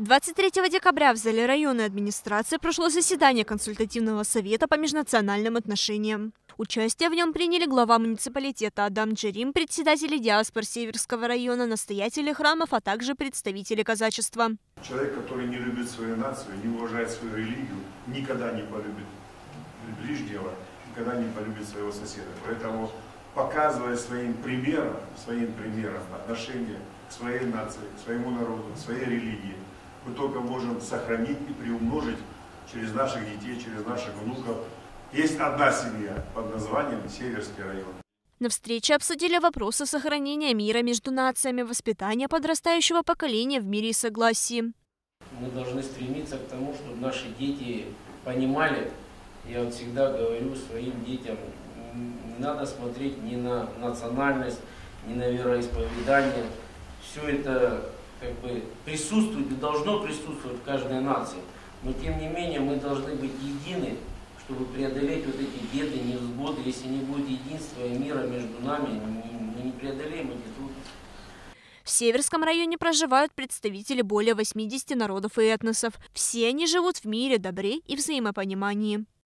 23 декабря в зале районной администрации прошло заседание консультативного совета по межнациональным отношениям. Участие в нем приняли глава муниципалитета Адам Джерим, председатели диаспор Северского района, настоятели храмов, а также представители казачества. Человек, который не любит свою нацию, не уважает свою религию, никогда не полюбит ближнего, никогда не полюбит своего соседа. Поэтому, показывая своим примером отношение к своей нации, к своему народу, к своей религии, мы только можем сохранить и приумножить через наших детей, через наших внуков. Есть одна семья под названием Северский район. На встрече обсудили вопросы сохранения мира между нациями, воспитания подрастающего поколения в мире и согласии. Мы должны стремиться к тому, чтобы наши дети понимали, я вот всегда говорю своим детям, не надо смотреть ни на национальность, ни на вероисповедание. Все это присутствует и должно присутствовать в каждой нации. Но тем не менее мы должны быть едины, чтобы преодолеть вот эти беды, невзгоды. Если не будет единства и мира между нами, мы не преодолеем эти трудности. В Северском районе проживают представители более 80 народов и этносов. Все они живут в мире, добре и взаимопонимании.